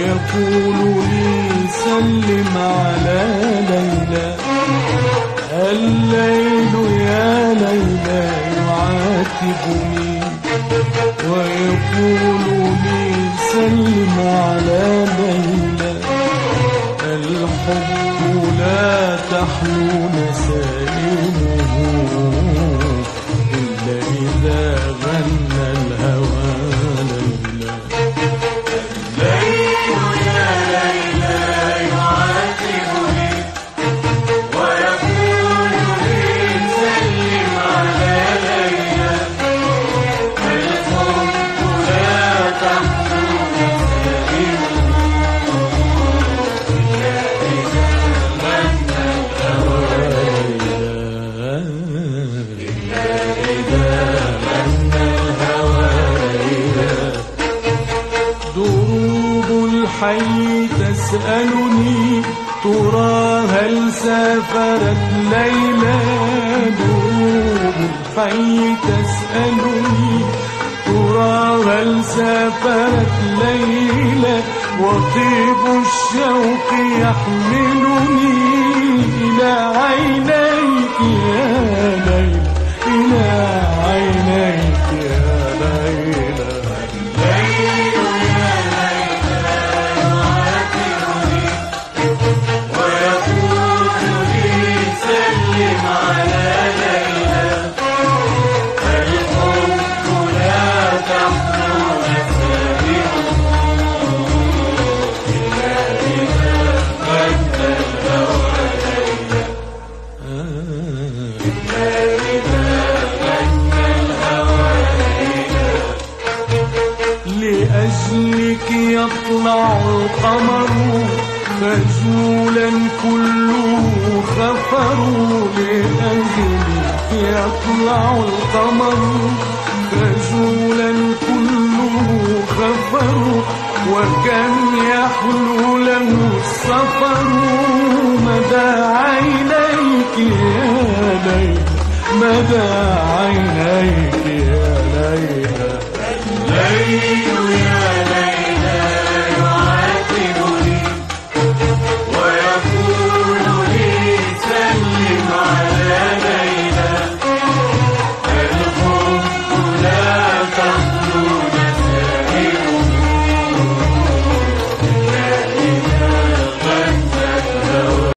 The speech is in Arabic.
ويقول لي سلم على ليلى. الليل يا ليلى يعاتبني ويقول لي سلم على ليلى. الحب لا تحلو نسائمه إلا إذا غنى الهوى ليلى. الليل يا ليلى يعاتبني ويقول لي سلم على ليلى. الحب لا تحلو نسائمه إلا إذا غنى الهوى ليلى. إلا إذا غنى الهوى ليلى. دروب الحي تسألني ترى هل سافرت ليلى. دروب الحي تسألني ترى هل سافرت ليلى. وطيب الشوق يحملني إلى عينيك يا ليلى. إلى عينيك يا ليلى. الليل يا ليلى يعاتبني ويقول لي سلم على ليلى. الحب لا تحلو نسائمه إلا إذا غنى الهوى ليلى. إلا إذا غنى الهوى ليلى. لأجلك يطلع القمر خجولا كله خفر. لأجلك يطلع القمر خجولا كله خفر. وكم يحلو له السفر مدى عينيك يا ليلى. مدى عينيك يا ليلى. الليل